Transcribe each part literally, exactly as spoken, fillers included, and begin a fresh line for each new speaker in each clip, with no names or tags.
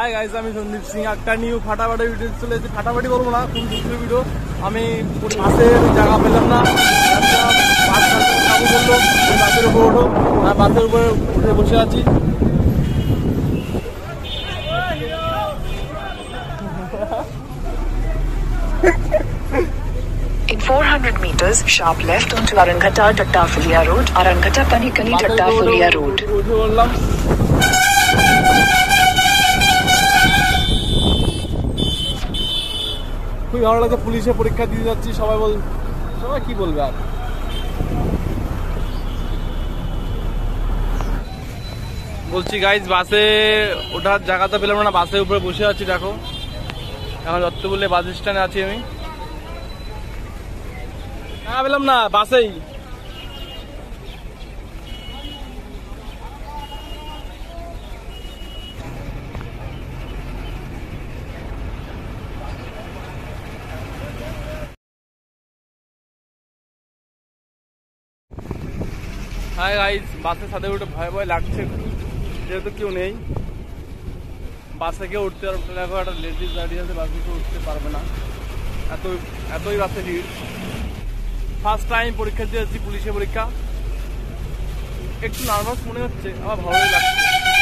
Hi guys, আমি সন্দীপ সিং। একটা new ফাটাফাটি ভিডিও চলে এসেছি। ফাটাফাটি বলবো না, খুব সুন্দর ভিডিও। আমি বাসের জায়গা পেলাম না, বাস যাবো বললো, বাসের উপর ওঠো। আর বাসের উপরে উঠে বসে আছি।
In four hundred meters, sharp left onto Arangata Tattafulia Road, Arangata Panikali Tattafulia Road.
খুবই ভালো লাগে, পুলিশে পরীক্ষা দিতে যাচ্ছি। সবাই বল সবাই কি বলবে আর। বলছি গাইজ, বাসে ওঠার জায়গাটা পেলাম না, বাসের উপরে বসে আছি। দেখো এখন যত বললে বাস স্ট্যান্ডে আছি আমি। না পেলাম না, বাসেই। হাই গাইজ, বাসের সাথে উঠে ভয় ভয় লাগছে, যেহেতু কেউ নেই। বাসে কেউ উঠতে আর উঠতে দেখো, একটা লেডিস দাঁড়িয়ে আছে, বাসে কেউ উঠতে পারবে না, এত এতই বাসে ভিড়। ফার্স্ট টাইম পরীক্ষা দিয়ে যাচ্ছি, পুলিশের পরীক্ষা। একটু নার্ভাস মনে হচ্ছে, আমার ভালোই লাগছে।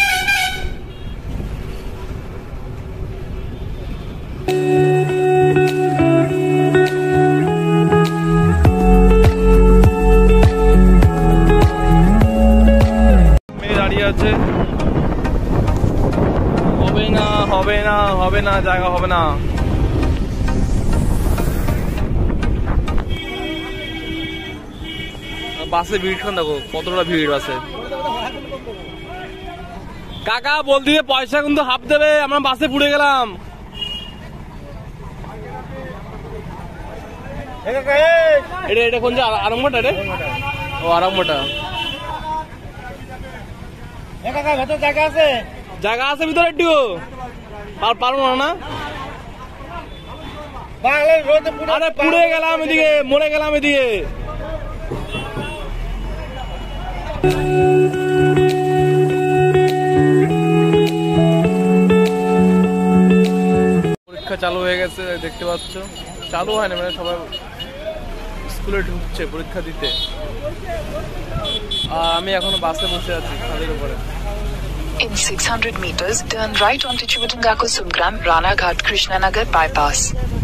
মেয়ে দাঁড়িয়ে আছে, হবে না হবে না হবে না, জায়গা হবে না। বাসে ভিড় খান দেখো, কতটা ভিড় বাসে। কাকা বলতে পয়সা কিন্তু হাফ দেবে, আমরা বাসে পুড়ে গেলাম। এটা এটা কোন আরামবাটা? এটা ও আরামবাটা। জায়গা আছে, জায়গা আছে ভিতরে একটু। আর পারবো না না, আরে পুড়ে গেলাম এদিকে, মরে গেলাম এদিকে। পরীক্ষা চালু হয়ে গেছে, দেখতে পাচ্ছ। চালু হয় না, মানে সবাই স্কুলে ঢুকছে পরীক্ষা দিতে। আর আমি এখনো বাসে বসে আছি ছাদের উপরে।
In six hundred meters, turn right onto Chivadangako Sumgram, Ranaghat Krishnanagar bypass.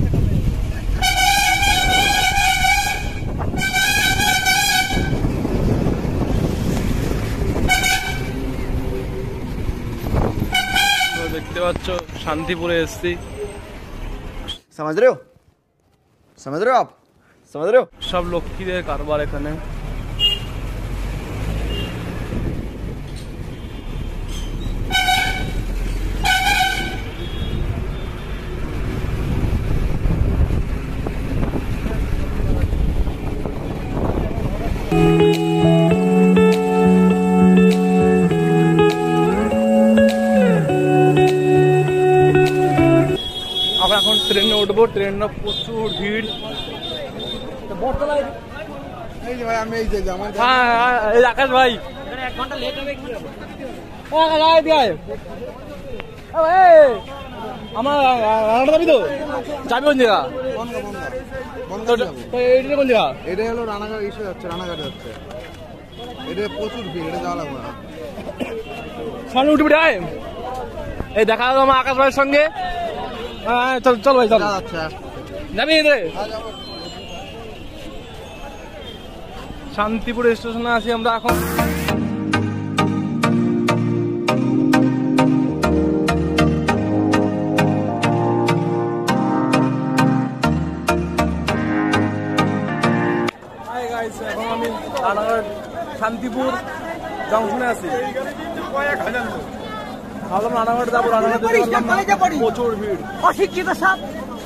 দেখতে পাচ্ছ শান্তিপুরে এসছি।
समझ रहे हो समझ रहे हो आप समझ रहे हो
সব লক্ষ্মীদের কারবার এখানে। আমরা এখন ট্রেনে উঠবো, ট্রেনে প্রচুর ভিড়। হ্যাঁ আকাশ ভাই, এক ঘন্টা লেট হবে কি হবে? আমার রান্না যাবি তো? যাবি কোন জায়গা? এটা কোন জায়গা?
এটা হলো রানাঘাট, ইস্যু যাচ্ছে রানাঘাট যাচ্ছে। এটা প্রচুর ভিড়, এটা যাওয়া লাগবে না।
সামনে উঠবি রে, এই দেখা গেল আমার আকাশ ভাইয়ের সঙ্গে। হ্যাঁ চল চল ভাই, চল যাবি রে। শান্তিপুর স্টেশনে আছি আমরা এখন। এখন আমি রানাঘাট শান্তিপুর জংশনে আছি। ভাবলাম রানাঘাট যাবো, রানাঘাট প্রচুর ভিড়। অশিক্ষিত সব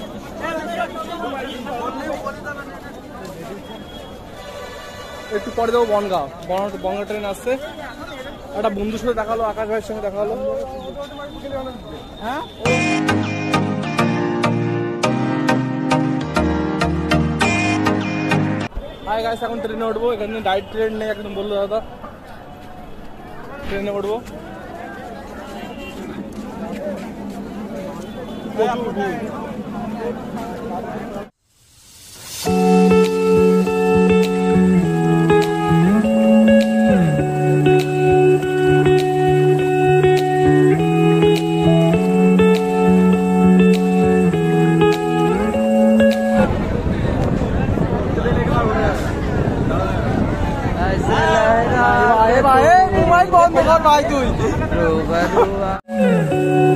একটু পরে যাবো বনগাঁ। বনগাঁ ট্রেন আসছে। একটা বন্ধুর সাথে দেখা হলো, আকাশ ভাইয়ের সঙ্গে দেখা হলো। হ্যাঁ হাই গাইস, এখন ট্রেনে উঠবো। এখানে ডাইরেক্ট ট্রেন নেই, একদম বললো দাদা। ট্রেনে উঠবো। भाई मोबाइल बहुत बेकार भाई तू।